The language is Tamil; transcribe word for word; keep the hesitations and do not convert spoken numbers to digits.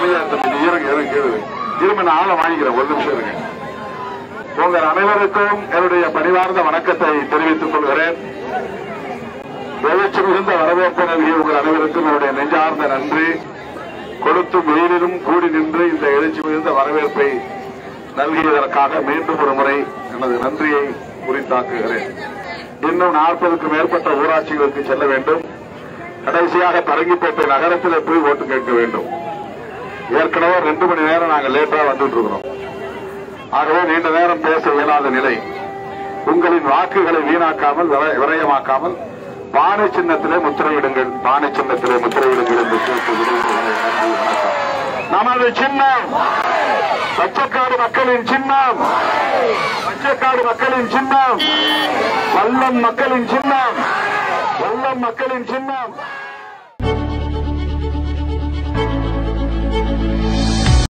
அமைதியா இருங்க, இருமை நான் ஆளை வாங்கிக்கிறேன், ஒரு நிமிஷம் இருங்க. உங்கள் அனைவருக்கும் என்னுடைய பணிவார்ந்த வணக்கத்தை தெரிவித்துக் கொள்கிறேன். எழுச்சி மிகுந்த வரவேற்பு நல்கிய உங்கள் அனைவருக்கும் என்னுடைய நெஞ்சார்ந்த நன்றி. கொடுத்தும் வெயிலிலும் கூடி நின்று இந்த எழுச்சி மிகுந்த வரவேற்பை நல்கியதற்காக மீண்டும் ஒரு முறை எனது நன்றியை குறித்தாக்குகிறேன். இன்னும் நாற்பதுக்கும் மேற்பட்ட ஊராட்சிகளுக்கு செல்ல வேண்டும். கடைசியாக பரங்கிப்பேட்டை நகரத்தில் போய் ஓட்டு கேட்க வேண்டும். ஏற்கனவே ரெண்டு மணி நேரம் நாங்கள் லேட்டா வந்துட்டு இருக்கிறோம். ஆகவே நீண்ட நேரம் பேச இயலாத நிலை. உங்களின் வாக்குகளை வீணாக்காமல் விரயமாக்காமல் பானை சின்னத்திலே முத்திரையிடுங்கள், பானை சின்னத்திலே முத்திரையிடுங்கள் என்று நமது சின்னம் பச்சைக்காடு மக்களின் சின்னம், பச்சைக்காடு மக்களின் சின்னம், வல்லம் மக்களின் சின்னம், வல்லம் மக்களின் சின்னம்.